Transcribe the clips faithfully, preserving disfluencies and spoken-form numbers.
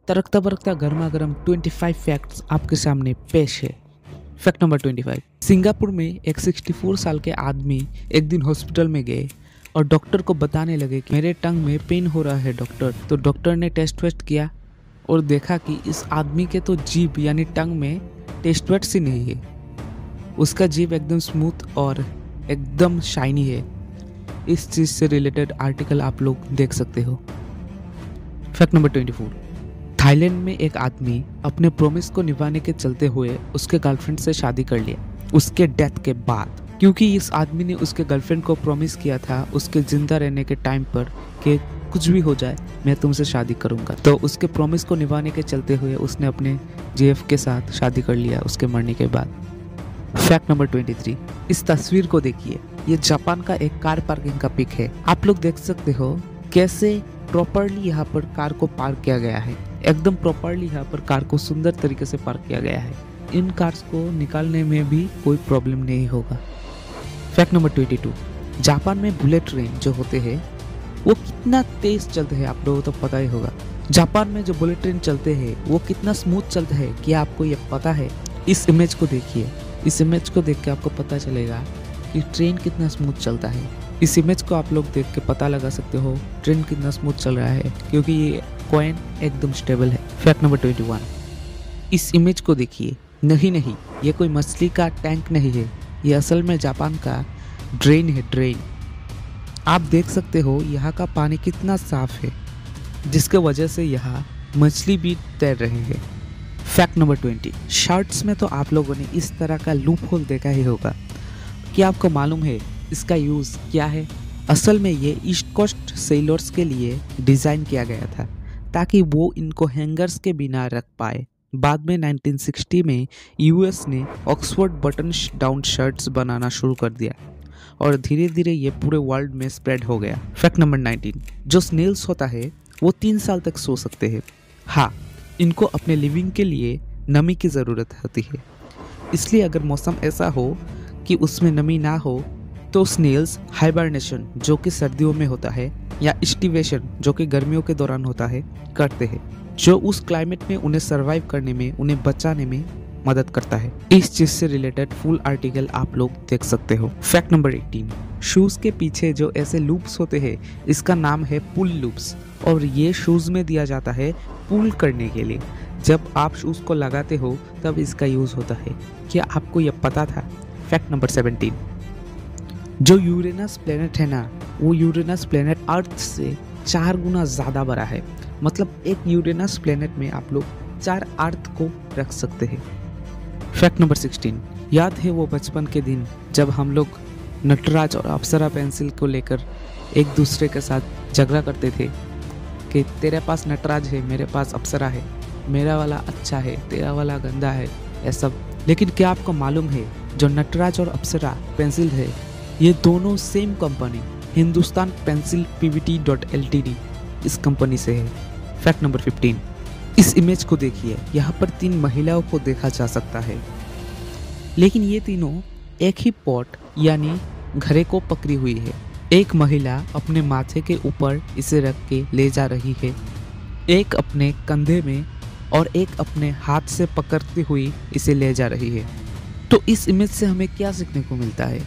तरकता बरकता गर्मा गर्म पच्चीस फैक्ट्स आपके सामने पेश है। फैक्ट नंबर पच्चीस, सिंगापुर में एक चौंसठ साल के आदमी एक दिन हॉस्पिटल में गए और डॉक्टर को बताने लगे कि मेरे टंग में पेन हो रहा है डॉक्टर। तो डॉक्टर ने टेस्ट वेस्ट किया और देखा कि इस आदमी के तो जीभ यानी टंग में टेस्ट वेस्ट ही नहीं है। उसका जीभ एकदम स्मूथ और एकदम शाइनी है। इस चीज़ से रिलेटेड आर्टिकल आप लोग देख सकते हो। फैक्ट नंबर चौबीस, थाईलैंड में एक आदमी अपने प्रॉमिस को निभाने के चलते हुए उसके गर्लफ्रेंड से शादी कर लिया उसके डेथ के बाद, क्योंकि इस आदमी ने उसके गर्लफ्रेंड को प्रॉमिस किया था उसके जिंदा रहने के टाइम पर कि कुछ भी हो जाए मैं तुमसे शादी करूंगा। तो उसके प्रॉमिस को निभाने के चलते हुए उसने अपने जीएफ के साथ शादी कर लिया उसके मरने के बाद। फैक्ट नंबर तेईस, इस तस्वीर को देखिए, ये जापान का एक कार पार्किंग का पिक है। आप लोग देख सकते हो कैसे प्रॉपरली यहाँ पर कार को पार्क किया गया है। एकदम प्रॉपरली यहाँ पर कार को सुंदर तरीके से पार्क किया गया है। इन कार्स को निकालने में भी कोई प्रॉब्लम नहीं होगा। फैक्ट नंबर बाईस, जापान में बुलेट ट्रेन जो होते हैं वो कितना तेज चलते हैं आप लोगों को तो पता ही होगा। जापान में जो बुलेट ट्रेन चलते हैं वो कितना स्मूथ चलता है क्या आपको ये पता है? इस इमेज को देखिए, इस इमेज को देख के आपको पता चलेगा कि ट्रेन कितना स्मूथ चलता है। इस इमेज को आप लोग देख के पता लगा सकते हो ट्रेन कितना स्मूथ चल रहा है, क्योंकि ये कॉइन एकदम स्टेबल है। फैक्ट नंबर इक्कीस, इस इमेज को देखिए, नहीं नहीं ये कोई मछली का टैंक नहीं है, ये असल में जापान का ड्रेन है, ड्रेन। आप देख सकते हो यहाँ का पानी कितना साफ है, जिसके वजह से यहाँ मछली भी तैर रहे हैं। फैक्ट नंबर बीस, शर्ट्स में तो आप लोगों ने इस तरह का लूप होल देखा ही होगा। क्या आपको मालूम है इसका यूज़ क्या है? असल में ये ईस्ट कोस्ट सेलर्स के लिए डिज़ाइन किया गया था ताकि वो इनको हैंगर्स के बिना रख पाए। बाद में उन्नीस सौ साठ में यूएस ने ऑक्सफोर्ड बटन डाउन शर्ट्स बनाना शुरू कर दिया और धीरे धीरे ये पूरे वर्ल्ड में स्प्रेड हो गया। फैक्ट नंबर उन्नीस, जो स्नेल्स होता है वो तीन साल तक सो सकते हैं। हाँ, इनको अपने लिविंग के लिए नमी की ज़रूरत होती है, इसलिए अगर मौसम ऐसा हो कि उसमें नमी ना हो तो स्नेल्स हाइबरनेशन जो कि सर्दियों में होता है या स्टिवेशन जो कि गर्मियों के दौरान होता है करते हैं, जो उस क्लाइमेट में उन्हें सरवाइव करने में, उन्हें बचाने में मदद करता है। इस चीज से रिलेटेड फुल आर्टिकल आप लोग देख सकते हो। फैक्ट नंबर अठारह, शूज के पीछे जो ऐसे लूप्स होते हैं इसका नाम है पुल लूप्स और ये शूज में दिया जाता है पुल करने के लिए। जब आप शूज को लगाते हो तब इसका यूज होता है। क्या आपको यह पता था? फैक्ट नंबर सत्रह, जो यूरेनस प्लेनेट है ना, वो यूरेनस प्लेनेट अर्थ से चार गुना ज्यादा बड़ा है। मतलब एक यूरेनस प्लेनेट में आप लोग चार अर्थ को रख सकते हैं। फैक्ट नंबर सोलह, याद है वो बचपन के दिन जब हम लोग नटराज और अप्सरा पेंसिल को लेकर एक दूसरे के साथ झगड़ा करते थे कि तेरे पास नटराज है, मेरे पास अप्सरा है, मेरा वाला अच्छा है, तेरा वाला गंदा है, ये सब। लेकिन क्या आपको मालूम है जो नटराज और अप्सरा पेंसिल है ये दोनों same company Hindustan pencil PVT dot LTD इस कंपनी से है। फैक्ट नंबर पंद्रह, इस इमेज को देखिए, यहाँ पर तीन महिलाओं को देखा जा सकता है, लेकिन ये तीनों एक ही पॉट यानी घड़े को पकड़ी हुई है। एक महिला अपने माथे के ऊपर इसे रख के ले जा रही है, एक अपने कंधे में और एक अपने हाथ से पकड़ती हुई इसे ले जा रही है। तो इस इमेज से हमें क्या सीखने को मिलता है?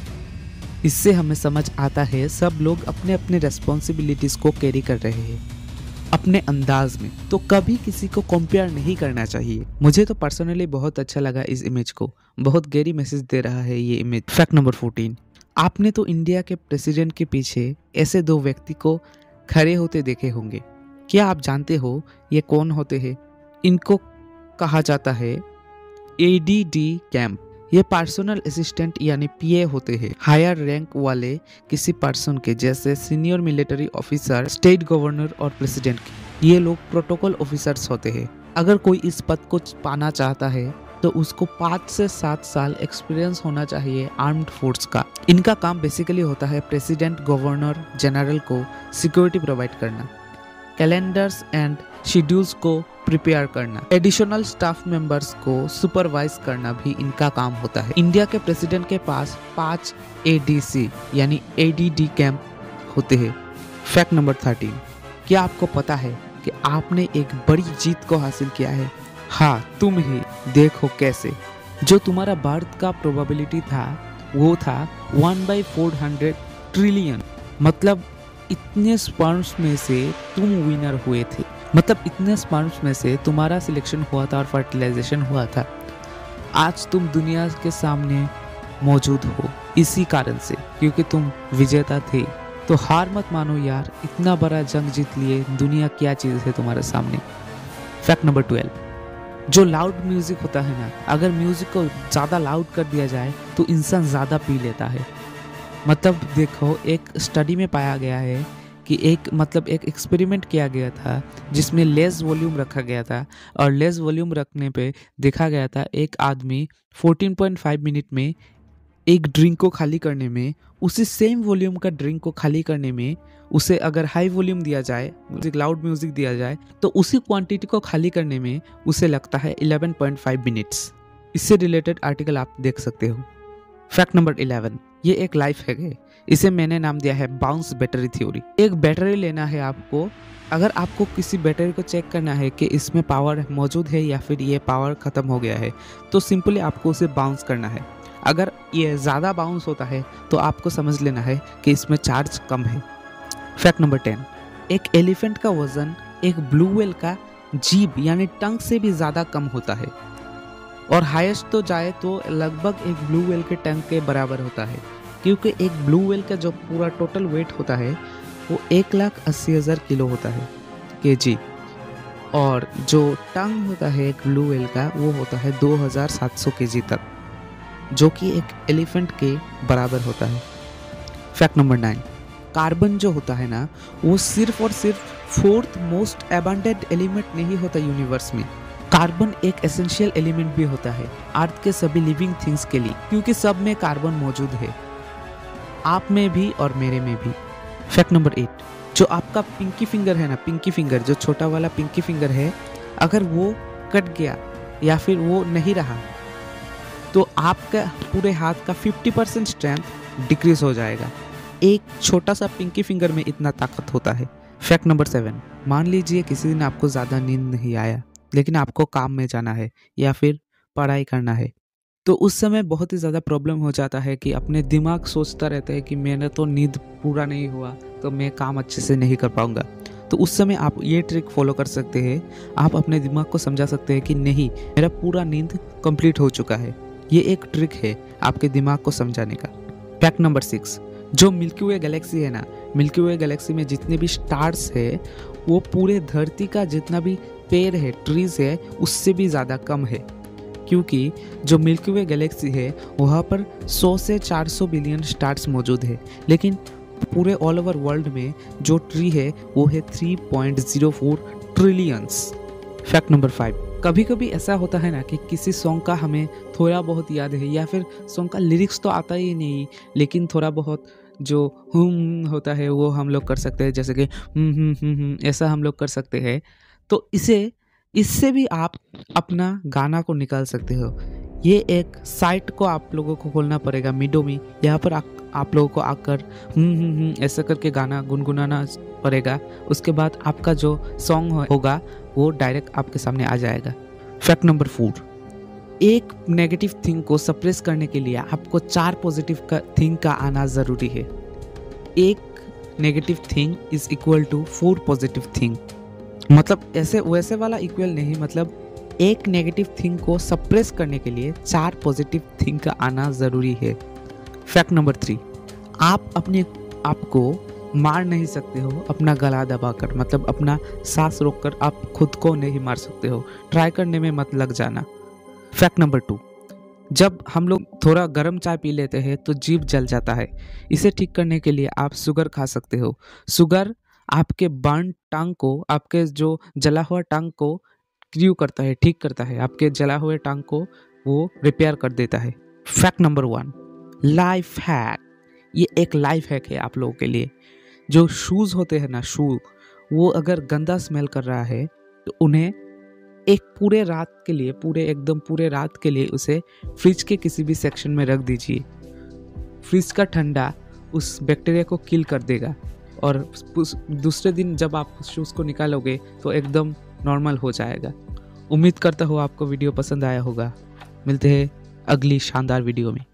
इससे हमें समझ आता है सब लोग अपने अपने रेस्पॉन्सिबिलिटीज को कैरी कर रहे हैं अपने अंदाज में, तो कभी किसी को कंपेयर नहीं करना चाहिए। मुझे तो पर्सनली बहुत अच्छा लगा इस इमेज को, बहुत गहरी मैसेज दे रहा है ये इमेज। फैक्ट नंबर चौदह, आपने तो इंडिया के प्रेसिडेंट के पीछे ऐसे दो व्यक्ति को खड़े होते देखे होंगे। क्या आप जानते हो ये कौन होते हैं? इनको कहा जाता है एडीडी कैंप। ये पर्सनल असिस्टेंट यानी पीए होते हैं, हायर रैंक वाले किसी पर्सन के, जैसे senior military officer, state governor और प्रेसिडेंट के। ये लोग प्रोटोकॉल ऑफिसर्स होते हैं। अगर कोई इस पद को पाना चाहता है तो उसको पाँच से सात साल एक्सपीरियंस होना चाहिए आर्म्ड फोर्स का। इनका काम बेसिकली होता है प्रेसिडेंट, गवर्नर जनरल को सिक्योरिटी प्रोवाइड करना, कैलेंडर्स एंड शेड्यूल्स को प्रिपेयर करना, एडिशनल स्टाफ मेंबर्स को सुपरवाइज करना भी इनका काम होता है। इंडिया के प्रेसिडेंट के पास पांच एडीसी यानी एडीडी कैंप होते हैं। फैक्ट नंबर तेरह, क्या आपको पता है कि आपने एक बड़ी जीत को हासिल किया है। हाँ, तुम ही देखो कैसे। जो तुम्हारा बर्थ का प्रोबेबिलिटी था वो था one by four hundred trillion. मतलब इतने स्पर्म्स में से तुम विनर हुए थे। मतलब इतने स्पर्म्स में से तुम्हारा सिलेक्शन हुआ था और फर्टिलाइजेशन हुआ था। आज तुम दुनिया के सामने मौजूद हो इसी कारण से, क्योंकि तुम विजेता थे। तो हार मत मानो यार, इतना बड़ा जंग जीत लिए। दुनिया क्या चीज़ है तुम्हारे सामने। फैक्ट नंबर ट्वेल्व, जो लाउड म्यूजिक होता है ना, अगर म्यूजिक को ज़्यादा लाउड कर दिया जाए तो इंसान ज़्यादा पी लेता है। मतलब देखो, एक स्टडी में पाया गया है कि एक मतलब एक एक्सपेरिमेंट किया गया था जिसमें लेस वॉल्यूम रखा गया था, और लेस वॉल्यूम रखने पे देखा गया था एक आदमी फोर्टीन पॉइंट फाइव मिनट में एक ड्रिंक को खाली करने में, उसी सेम वॉल्यूम का ड्रिंक को खाली करने में उसे अगर हाई वॉल्यूम दिया जाए, म्यूजिक लाउड म्यूजिक दिया जाए, तो उसी क्वांटिटी को खाली करने में उसे लगता है इलेवन पॉइंट फाइव मिनट्स। इससे रिलेटेड आर्टिकल आप देख सकते हो। फैक्ट नंबर इलेवन, ये एक लाइफ हैक है। इसे मैंने नाम दिया है बाउंस बैटरी थ्योरी। एक बैटरी लेना है आपको। अगर आपको किसी बैटरी को चेक करना है कि इसमें पावर मौजूद है या फिर ये पावर ख़त्म हो गया है, तो सिंपली आपको उसे बाउंस करना है। अगर ये ज़्यादा बाउंस होता है तो आपको समझ लेना है कि इसमें चार्ज कम है। फैक्ट नंबर टेन, एक एलिफेंट का वजन एक ब्लू व्हेल का जीभ यानी टंग से भी ज़्यादा कम होता है, और हाईएस्ट तो जाए तो लगभग एक ब्लू व्हेल के टंग के बराबर होता है, क्योंकि एक ब्लू व्हेल का जो पूरा टोटल वेट होता है वो एक लाख अस्सी हज़ार किलो होता है, के जी, और जो टंग होता है एक ब्लू व्हेल का वो होता है दो हज़ार सात सौ के जी तक, जो कि एक एलिफेंट के बराबर होता है। फैक्ट नंबर नाइन, कार्बन जो होता है ना, वो सिर्फ और सिर्फ फोर्थ मोस्ट अबंडेंट एलिमेंट नहीं होता यूनिवर्स में। कार्बन एक एसेंशियल एलिमेंट भी होता है अर्थ के सभी लिविंग थिंग्स के लिए, क्योंकि सब में कार्बन मौजूद है, आप में भी और मेरे में भी। फैक्ट नंबर एट, जो आपका पिंकी फिंगर है ना, पिंकी फिंगर जो छोटा वाला पिंकी फिंगर है, अगर वो कट गया या फिर वो नहीं रहा तो आपका पूरे हाथ का फिफ्टी परसेंट स्ट्रेंथ डिक्रीज हो जाएगा। एक छोटा सा पिंकी फिंगर में इतना ताकत होता है। फैक्ट नंबर सेवन, मान लीजिए किसी दिन आपको ज़्यादा नींद नहीं आया, लेकिन आपको काम में जाना है या फिर पढ़ाई करना है, तो उस समय बहुत ही ज़्यादा प्रॉब्लम हो जाता है कि अपने दिमाग सोचता रहता है कि मेरा तो नींद पूरा नहीं हुआ तो मैं काम अच्छे से नहीं कर पाऊँगा। तो उस समय आप ये ट्रिक फॉलो कर सकते हैं। आप अपने दिमाग को समझा सकते हैं कि नहीं, मेरा पूरा नींद कंप्लीट हो चुका है। ये एक ट्रिक है आपके दिमाग को समझाने का। फैक्ट नंबर सिक्स, जो मिल्की वे गैलेक्सी है ना, मिल्की वे गैलेक्सी में जितने भी स्टार्स है वो पूरे धरती का जितना भी पेड़ है, ट्रीज है, उससे भी ज़्यादा कम है, क्योंकि जो मिल्की वे गैलेक्सी है वहाँ पर सौ से चार सौ बिलियन स्टार्स मौजूद है, लेकिन पूरे ऑल ओवर वर्ल्ड में जो ट्री है वो है three point zero four trillions. Fact number five, कभी कभी ऐसा होता है ना कि किसी सॉन्ग का हमें थोड़ा बहुत याद है, या फिर सॉन्ग का लिरिक्स तो आता ही नहीं, लेकिन थोड़ा बहुत जो हम होता है वो हम लोग कर सकते हैं, जैसे कि हम्म हम्म हम्म हम्म ऐसा हम लोग कर सकते हैं। तो इसे इससे भी आप अपना गाना को निकाल सकते हो। ये एक साइट को आप लोगों को खोलना पड़ेगा, मिडोमी। यहाँ पर आ, आप लोगों को आकर हम्म हम्म हम्म ऐसा करके गाना गुनगुनाना पड़ेगा। उसके बाद आपका जो सॉन्ग होगा वो डायरेक्ट आपके सामने आ जाएगा। फैक्ट नंबर फोर, एक नेगेटिव थिंग को सप्रेस करने के लिए आपको चार पॉजिटिव का थिंग का आना ज़रूरी है। एक negative thing is equal to four positive thing. मतलब ऐसे वैसे वाला इक्वल नहीं, मतलब एक नेगेटिव थिंग को सप्रेस करने के लिए चार पॉजिटिव थिंग का आना ज़रूरी है। फैक्ट नंबर थ्री, आप अपने आप को मार नहीं सकते हो अपना गला दबाकर, मतलब अपना सांस रोककर आप खुद को नहीं मार सकते हो। ट्राई करने में मत लग जाना। फैक्ट नंबर टू, जब हम लोग थोड़ा गर्म चाय पी लेते हैं तो जीभ जल जाता है। इसे ठीक करने के लिए आप शुगर खा सकते हो। शुगर आपके बर्न टंग को, आपके जो जला हुआ टंग को क्लियर करता है, ठीक करता है। आपके जला हुए टंग को वो रिपेयर कर देता है। Fact number one, life hack. ये एक लाइफ हैक है आप लोगों के लिए। जो शूज़ होते हैं ना, शू, वो अगर गंदा स्मेल कर रहा है तो उन्हें एक पूरे रात के लिए, पूरे एकदम पूरे रात के लिए उसे फ्रिज के किसी भी सेक्शन में रख दीजिए। फ्रिज का ठंडा उस बैक्टीरिया को किल कर देगा और उस- दूसरे दिन जब आप उस शूज़ को निकालोगे तो एकदम नॉर्मल हो जाएगा। उम्मीद करता हूँ आपको वीडियो पसंद आया होगा। मिलते हैं अगली शानदार वीडियो में।